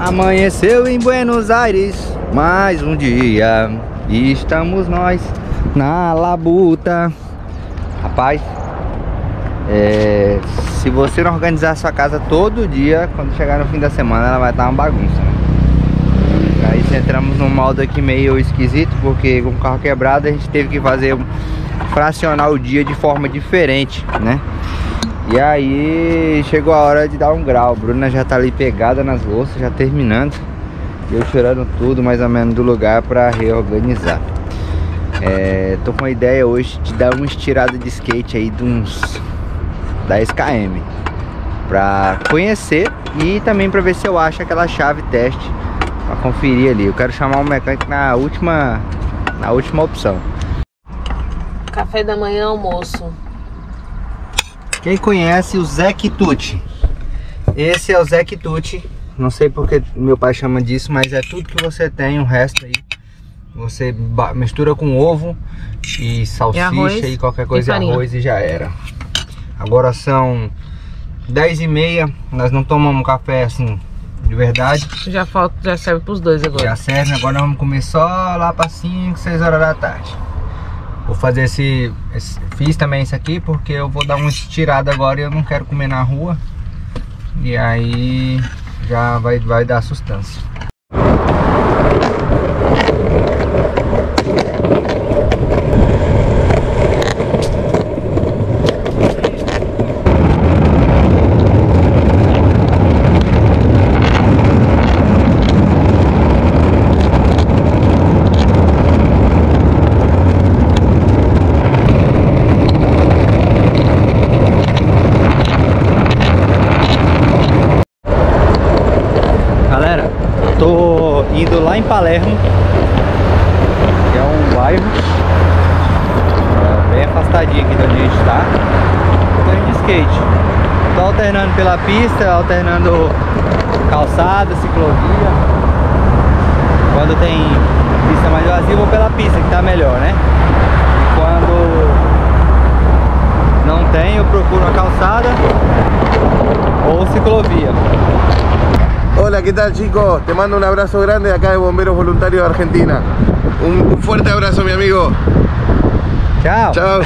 Amanheceu em Buenos Aires mais um dia e estamos nós na labuta. Rapaz, se você não organizar a sua casa todo dia, quando chegar no fim da semana ela vai estar uma bagunça, né? Aí entramos num modo aqui meio esquisito, porque com o carro quebrado a gente teve que fazer fracionar o dia de forma diferente, né? E aí chegou a hora de dar um grau. A Bruna já tá ali pegada nas louças, já terminando. E eu tirando tudo mais ou menos do lugar pra reorganizar. Tô com a ideia hoje de dar uma estirada de skate aí de uns 10 km pra conhecer e também pra ver se eu acho aquela chave teste pra conferir ali. Eu quero chamar um mecânico na última opção. Café da manhã, almoço. Quem conhece o Zé Quitute? Esse é o Zé Quitute. Não sei porque meu pai chama disso, mas é tudo que você tem, o resto aí você mistura com ovo e salsicha e qualquer coisa, arroz e já era. Agora são 10h30, nós não tomamos café assim de verdade. Já serve pros dois agora. Já serve, agora nós vamos comer só lá para 5, 6 horas da tarde. Vou fazer fiz também isso aqui porque eu vou dar uma estirada agora e eu não quero comer na rua. E aí já vai dar sustância. Tô indo lá em Palermo, que é um bairro bem afastadinho aqui de onde a gente tá. Tô indo de skate. Tô alternando pela pista, alternando calçada, ciclovia. Quando tem pista mais vazia, eu vou pela pista, que tá melhor, né? E quando não tem, eu procuro a calçada ou ciclovia. Hola, ¿qué tal, chicos? Te mando un abrazo grande acá de Bomberos Voluntarios de Argentina. Un fuerte abrazo, mi amigo. Tchau. Tchau.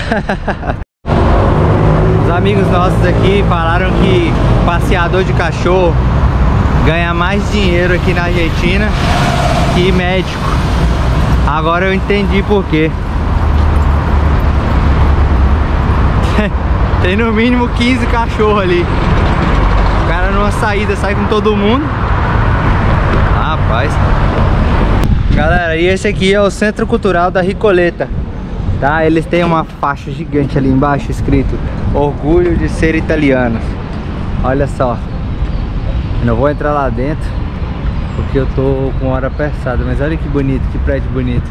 Os amigos nossos aqui falaram que passeador de cachorro ganha mais dinheiro aqui na Argentina que médico. Agora eu entendi por quê. Tem no mínimo 15 cachorros ali. O cara numa saída sai com todo mundo. Rapaz. Galera, e esse aqui é o Centro Cultural da Ricoleta, tá? Eles têm uma faixa gigante ali embaixo escrito Orgulho de ser italianos. Olha só. Eu não vou entrar lá dentro porque eu tô com hora apertada, mas olha que bonito, que prédio bonito.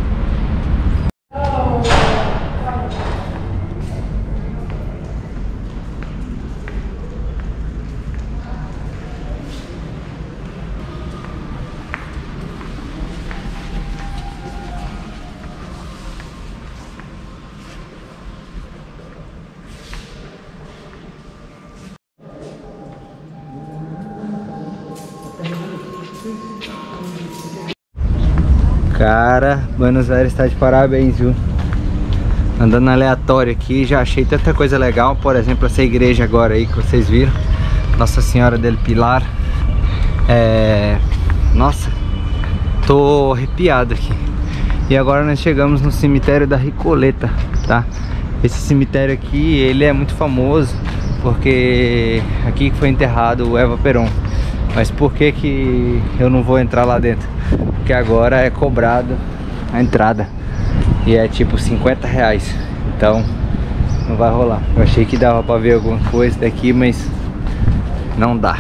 Cara, Buenos Aires está de parabéns, viu? Andando aleatório aqui, já achei tanta coisa legal. Por exemplo, essa igreja agora aí que vocês viram, Nossa Senhora del Pilar. Nossa, tô arrepiado aqui. E agora nós chegamos no cemitério da Ricoleta, tá? Esse cemitério aqui, ele é muito famoso porque aqui foi enterrado o Eva Perón. Mas por que eu não vou entrar lá dentro? Porque agora é cobrado a entrada e é tipo 50 reais. Então não vai rolar. Eu achei que dava pra ver alguma coisa daqui, mas não dá.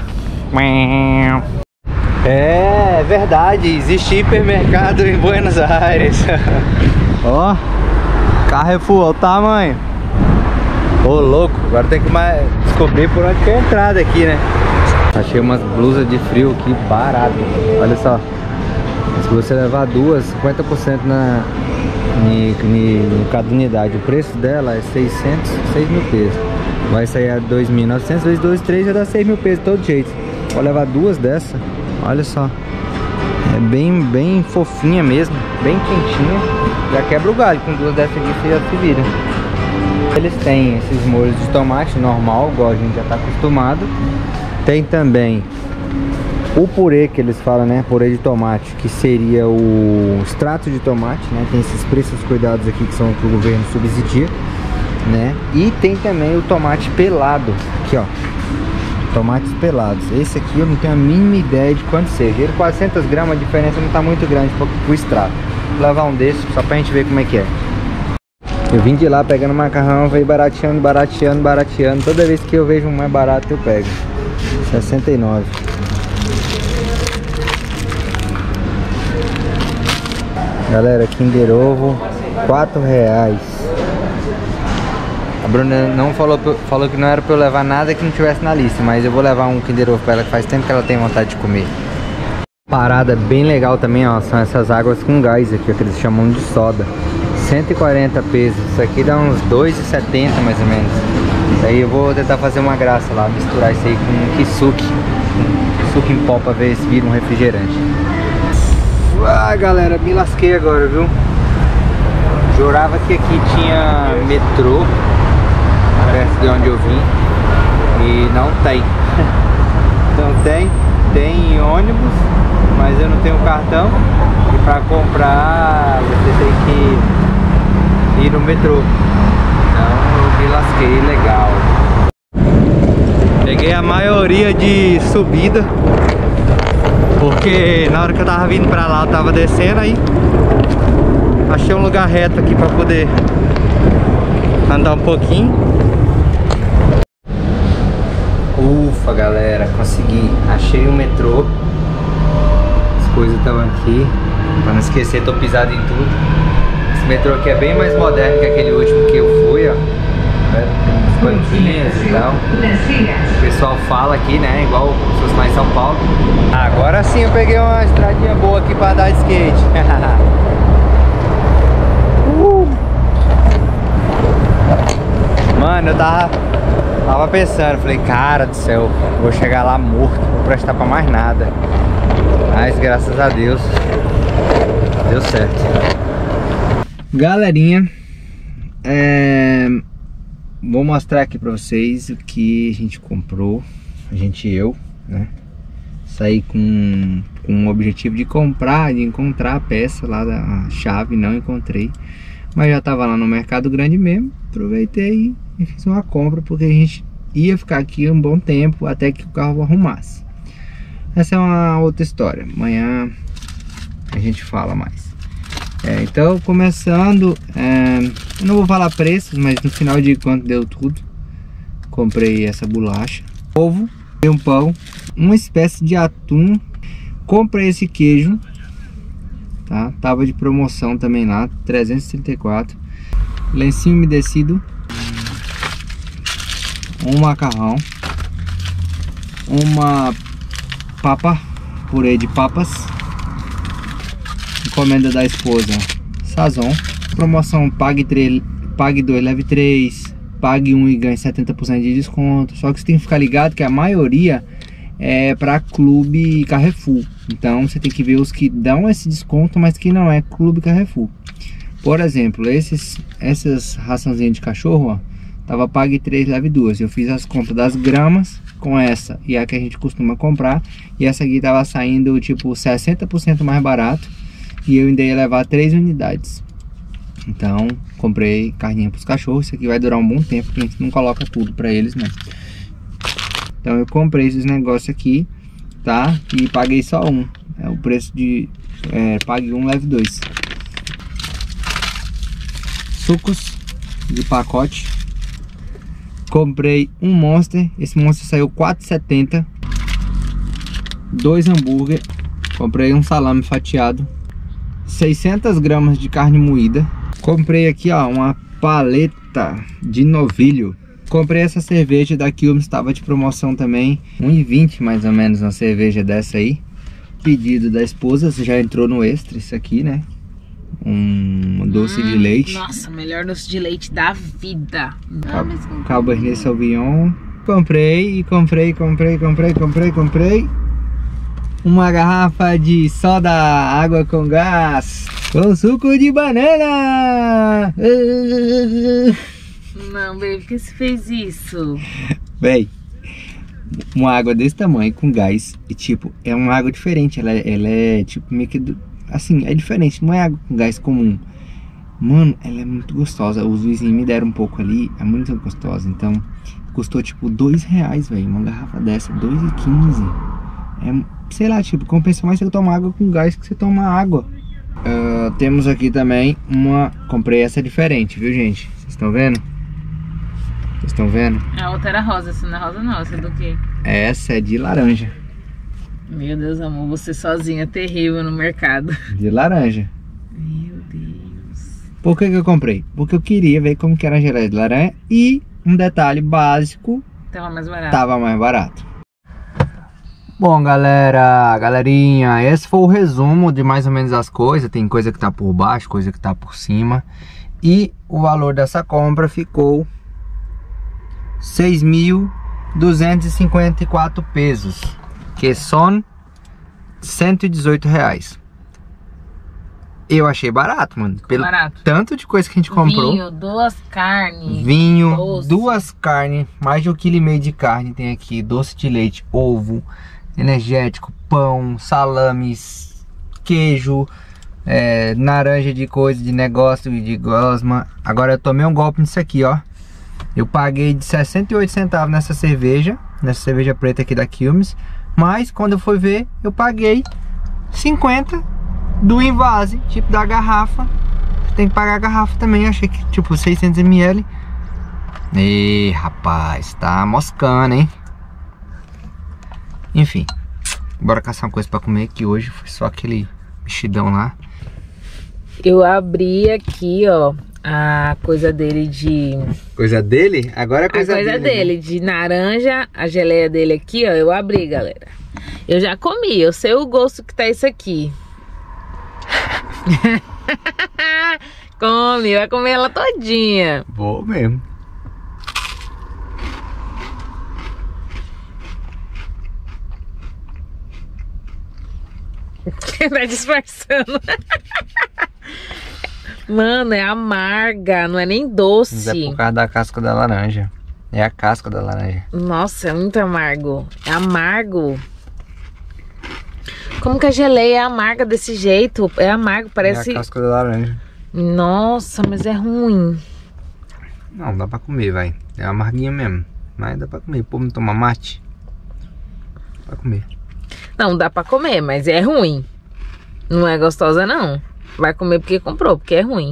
É verdade, existe hipermercado em Buenos Aires. Ó, Carrefour, olha o tamanho. Ô louco, agora tem que descobrir por onde que é a entrada aqui, né? Achei umas blusas de frio aqui barato. Olha só. Se você levar duas, 50% em cada unidade. O preço dela é 6 mil pesos. Vai sair a 2.900 vezes 2, 3 já dá 6 mil pesos de todo jeito. Vou levar duas dessa. Olha só. É bem fofinha mesmo, bem quentinha. Já quebra o galho, com duas dessas aqui você já se vira. Eles têm esses molhos de tomate normal, igual a gente já tá acostumado. Tem também o purê que eles falam, né? Purê de tomate, que seria o extrato de tomate, né? Tem esses preços cuidados aqui que são que o governo subsidia, né? E tem também o tomate pelado, aqui ó, tomates pelados. Esse aqui eu não tenho a mínima ideia de quanto seja. Ele 400 gramas, a diferença não tá muito grande pro extrato. Vou levar um desses só pra gente ver como é que é. Eu vim de lá pegando macarrão, veio barateando. Toda vez que eu vejo um mais barato eu pego. 69. Galera, Kinder Ovo, R$4. A Bruna não falou que não era pra eu levar nada que não tivesse na lista, mas eu vou levar um Kinder Ovo pra ela, que faz tempo que ela tem vontade de comer. Parada bem legal também, ó, são essas águas com gás aqui, ó, que eles chamam de soda. 140 pesos, isso aqui dá uns R$2,70 mais ou menos. Daí eu vou tentar fazer uma graça lá, misturar isso aí com kisuke, suco em pó, pra ver se vira um refrigerante. Ah, galera, me lasquei agora, viu? Jurava que aqui tinha metrô perto de onde eu vim e não tem. Então tem ônibus, mas eu não tenho cartão e para comprar você tem que ir no metrô. Então eu me lasquei legal. Peguei a maioria de subida, porque na hora que eu tava vindo pra lá eu tava descendo aí. Achei um lugar reto aqui pra poder andar um pouquinho. Ufa, galera, consegui. Achei o metrô. As coisas estão aqui. Pra não esquecer, tô pisado em tudo. Esse metrô aqui é bem mais moderno que aquele último que eu fui, ó. Tem uns banquinhos e tal. O pessoal fala aqui, né? Igual se fosse lá em São Paulo. Agora sim eu peguei uma estradinha boa aqui pra andar de skate. Mano, eu tava pensando, falei, cara do céu, vou chegar lá morto, não vou prestar pra mais nada. Mas graças a Deus deu certo. Galerinha, vou mostrar aqui pra vocês o que a gente comprou. Eu, né? Saí com o objetivo de encontrar a peça lá da chave, não encontrei. Mas já tava lá no Mercado Grande mesmo. Aproveitei e fiz uma compra, porque a gente ia ficar aqui um bom tempo até que o carro arrumasse. Essa é uma outra história. Amanhã a gente fala mais. Então, começando, eu não vou falar preços, mas no final de quanto deu tudo. Comprei essa bolacha, ovo, um pão, uma espécie de atum. Comprei esse queijo, tá? Tava de promoção também lá, 334. Lencinho umedecido, um macarrão, uma purê de papas, encomenda da esposa, Sazon, promoção pague 2, leve 3, pague 1 e ganhe 70% de desconto. Só que você tem que ficar ligado que a maioria é para Clube Carrefour, então você tem que ver os que dão esse desconto, mas que não é Clube Carrefour. Por exemplo, essas raçãozinhas de cachorro, ó, tava pague 3, leve 2. Eu fiz as compras das gramas com essa e a que a gente costuma comprar, e essa aqui tava saindo tipo 60% mais barato, e eu ainda ia levar 3 unidades. Então comprei carninha para os cachorros. Isso aqui vai durar um bom tempo, porque a gente não coloca tudo para eles, né? Então eu comprei esses negócios aqui, tá? E paguei só um. É o preço de pague 1, leve 2. Sucos de pacote. Comprei um Monster. Esse Monster saiu R$4,70. 2 hambúrguer. Comprei um salame fatiado. 600 gramas de carne moída. Comprei aqui, ó, uma paleta de novilho. Comprei essa cerveja da Quilmes, estava de promoção também, R$1,20 mais ou menos uma cerveja dessa aí. Pedido da esposa, já entrou no extra isso aqui, né? Um doce de leite. Nossa, melhor doce de leite da vida. Cabernet Sauvignon. Comprei. uma garrafa de soda água com gás com suco de banana. Não, baby, por que você fez isso? Véi, uma água desse tamanho com gás e tipo, é uma água diferente, ela é tipo meio que, assim, é diferente, não é água com gás comum. Mano, ela é muito gostosa, os vizinhos me deram um pouco ali, é muito gostosa, então custou tipo R$2, velho, uma garrafa dessa, R$2,15. É, sei lá, tipo, compensa mais você tomar água com gás que você tomar água. Temos aqui também comprei essa diferente, viu, gente? Vocês estão vendo? Vocês estão vendo? A outra era rosa, essa não é rosa não, essa é do quê? Essa é de laranja. Meu Deus, amor, você sozinha, terrível no mercado. De laranja. Meu Deus. Por que eu comprei? Porque eu queria ver como que era a geleia de laranja e um detalhe básico, Tava mais barato. tava mais barato. Bom, galerinha, esse foi o resumo de mais ou menos as coisas. Tem coisa que tá por baixo, coisa que tá por cima. E o valor dessa compra ficou 6.254 pesos, que são R$118. Eu achei barato, mano. Pelo Barato. tanto de coisa que a gente comprou. Vinho, 2 carnes. Vinho, doce. 2 carnes, mais de 1,5 kg de carne tem aqui, doce de leite, ovo, energético, pão, salames, queijo, naranja de coisa, de negócio e de gosma. Agora eu tomei um golpe nisso aqui, ó. Eu paguei de 68 centavos nessa cerveja preta aqui da Quilmes, mas quando eu fui ver, eu paguei 50 do invase, tipo da garrafa. Tem que pagar a garrafa também, achei que tipo 600 ml. Ih, rapaz, tá moscando, hein? Enfim, bora caçar uma coisa pra comer, que hoje foi só aquele mexidão lá. Eu abri aqui, ó, a coisa dele de... Coisa dele? Agora é coisa dele. A coisa dele, de naranja, a geleia dele aqui, ó, eu abri, galera. Eu já comi, eu sei o gosto que tá isso aqui. Come, vai comer ela todinha. Vou mesmo. Tá disfarçando. Mano, é amarga, não é nem doce. Mas é por causa da casca da laranja. É a casca da laranja. Nossa, é muito amargo. É amargo. Como que a geleia é amarga desse jeito? É amargo, parece... É a casca da laranja. Nossa, mas é ruim. Não, dá pra comer, vai. É amarguinha mesmo. Mas dá pra comer. O povo não toma mate. Dá pra comer. Não, dá pra comer, mas é ruim. Não é gostosa, não. Vai comer porque comprou, porque é ruim.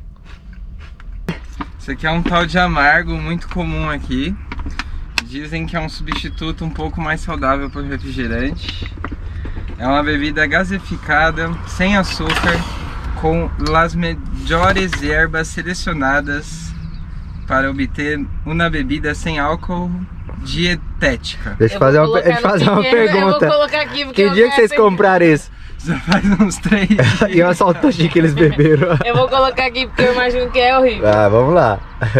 Isso aqui é um tal de amargo, muito comum aqui. Dizem que é um substituto um pouco mais saudável para o refrigerante. É uma bebida gaseificada, sem açúcar, com as melhores ervas selecionadas para obter uma bebida sem álcool dietética. Deixa eu fazer uma pergunta. Eu vou colocar aqui porque que dia que vocês compraram isso? Já faz uns 3 dias. E olha só o tanto que eles beberam. Eu vou colocar aqui porque eu imagino que é horrível. Ah, vamos lá.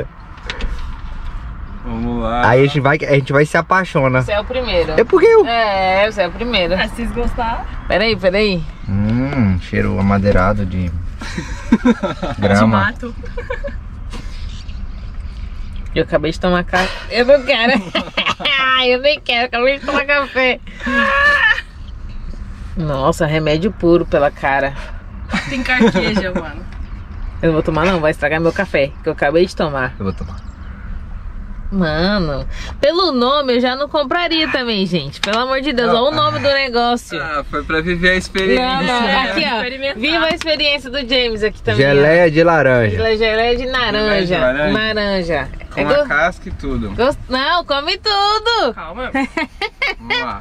Vamos lá. Aí a gente vai se apaixona. Você é o primeiro. É porque eu... É, você é o primeiro. Se vocês gostaram. Peraí. Cheiro amadeirado de grama. De mato. Eu acabei de tomar café. Eu não quero. Eu nem quero, acabei de tomar café. Nossa, remédio puro pela cara. Tem carqueja, mano. Eu não vou tomar não, vai estragar meu café, que eu acabei de tomar. Eu vou tomar. Mano, pelo nome eu já não compraria também, gente. Pelo amor de Deus, olha o nome do negócio. Ah, foi pra viver a experiência. Não, aqui ó, Experimentar. viva a experiência do James aqui também. Geleia de laranja. Geleia de naranja. Geleia de laranja. Naranja. Com a casca e tudo. Não, come tudo. Calma. Vamos lá.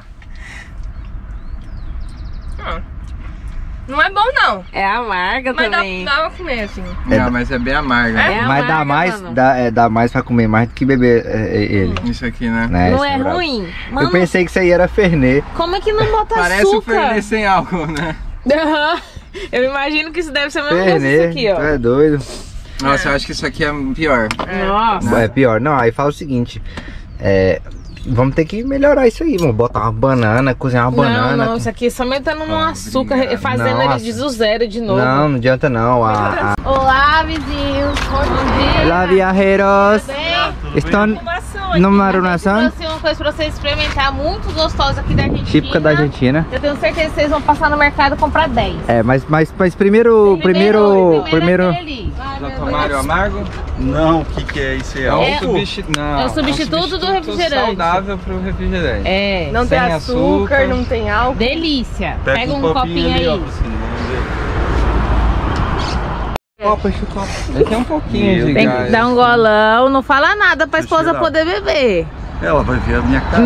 Ah, não é bom, não. É amarga Mas também. dá pra comer, assim. Não, mas é bem amarga. É Mas dá amarga, mais, mano. dá mais pra comer mais do que beber ele. Isso aqui, né? Né, Não esse é brabo. ruim? Mano, Eu pensei que isso aí era Fernet. como é que não bota Parece o açúcar? Fernet sem álcool, né? Aham. Eu imagino que isso deve ser o mesmo gosto disso Fernet, aqui, ó. tu é doido. Nossa, eu acho que isso aqui é pior. Nossa. É pior. Não, aí fala o seguinte. vamos ter que melhorar isso aí. Vamos botar uma banana, cozinhar uma banana. Não, isso aqui é só metendo no açúcar, fazendo Não, ele do zero de novo. Não adianta não. Olá, vizinhos. Bom dia. Olá, viajeros. Estão numa arunação Trouxe uma coisa pra vocês experimentar, muito gostosa aqui da Argentina. típica da Argentina. Eu tenho certeza que vocês vão passar no mercado e comprar 10. É, mas primeiro... aquele. Já tomaram amargo? Não, o que é isso aí? É É o substituto. Não, é o substituto do refrigerante. Saudável pro refrigerante. É, Não tem Sem açúcar, açúcar. não tem álcool. delícia. Pega um copinho copinho ali, ó, aí. pra cima, vamos ver. Copa, enche o copo. Esse é um pouquinho de Tem gás. que dar um golão, não fala nada pra Deixa eu esposa cheirar. poder beber. Ela vai ver a minha cara.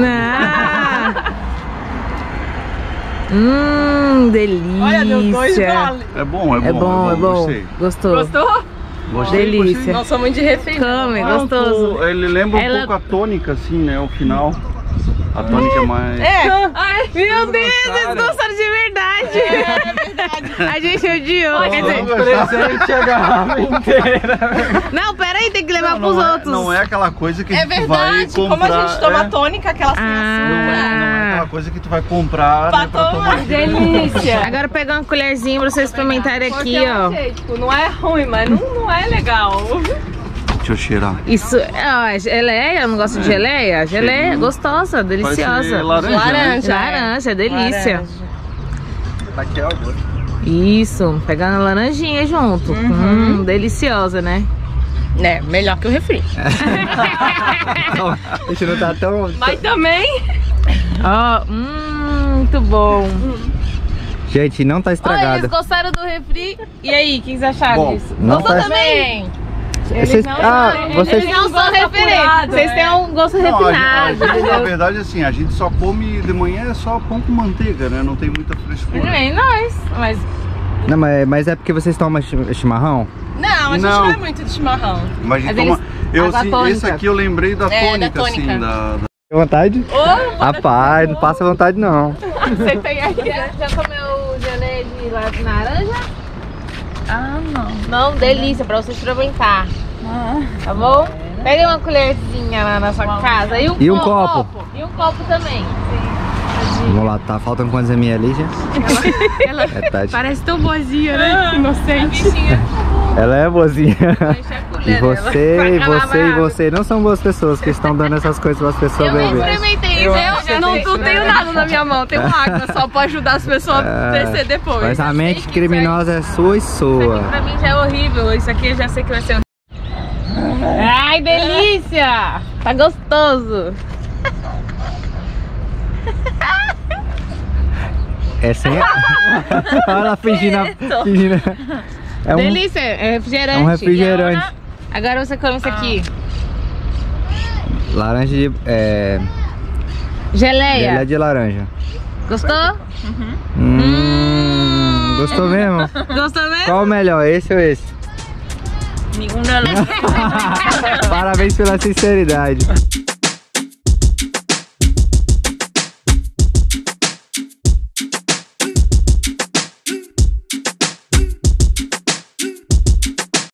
Não. Delícia. Olha, deu 2 goles. É bom, É bom, é bom. Gostei. Gostou? Gostou? Gostei, Delícia. Não sou muito de refri. Come, Não, gostoso. ele lembra um Ela- pouco a tônica, assim, né? O final. A tônica é mais... Ai, Meu Deus, eles gostaram? gostaram de verdade. A gente odiou. Quer dizer, Presente a garrafa inteira. não, peraí, tem que levar pros não, outros. não é aquela coisa que é tu vai verdade. comprar. Como a gente toma é, tônica, aquela sem açúcar. não é aquela coisa que tu vai comprar, Pra né, pra tomar. tomar. Delícia. Agora pegar uma colherzinha pra vocês experimentarem aqui, Porque eu ó. achei, tipo, não é ruim, mas não é legal. Deixa eu cheirar. Isso, ó, geleia, eu não gosto de geleia. Geleia, Cheirinho. gostosa, deliciosa. Parece laranja, né? Laranja, delícia. Laranja. Tá aqui, ó. Isso, pegar na laranjinha junto. Deliciosa, né? É, melhor que o refri. A gente não tá tão... Mas também... Ó, muito bom. Gente, não tá Olha, eles estragada. gostaram do refri. E aí, o que vocês acharam Bom, disso? não Gostou tá- também? Vocês, vocês... Eles não são Gosto referentes. apurado, Vocês têm um gosto Não, refinado. na entendeu? verdade, assim, a gente só come de manhã é só pão com manteiga, né? Não tem muita frescura. Nem nós, mas Não, mas é porque vocês tomam chimarrão? Não, a gente Não. não é muito de chimarrão. Mas a gente Mas toma... Eu, água assim, tônica. esse aqui eu lembrei da É, tônica, da tônica. assim, da... Tem vontade? Ô, Rapaz, não passa vontade não. você tem aí. já comeu geleia de laranja? Ah, não. Não, delícia, pra você experimentar. Tá bom? Pega uma colherzinha lá na sua casa E um copo. E um copo também. Vamos lá, tá faltando quantos ml, gente? Ela É, Tati. parece tão boazinha, né? Inocente. Ela é boazinha. Deixa a colher E você, dela. e você, e você não são boas pessoas que estão dando essas coisas para as pessoas Eu nem beberem. experimentei Eu isso. não tenho nada na minha mão, tenho água, só pra ajudar as pessoas a descer depois. Mas a mente criminosa é sua e sua. Pra mim já é horrível, isso aqui eu já sei que vai ser horrível. Ai, delícia! Tá gostoso. É sem. Olha ela fingindo. É um, Delícia, é refrigerante. é um refrigerante. Agora você come isso aqui. Laranja de. Geleia. Geleia de laranja. Gostou? Gostou mesmo? Gostou mesmo? Qual o melhor, esse ou esse? Nenhum não é Parabéns pela sinceridade.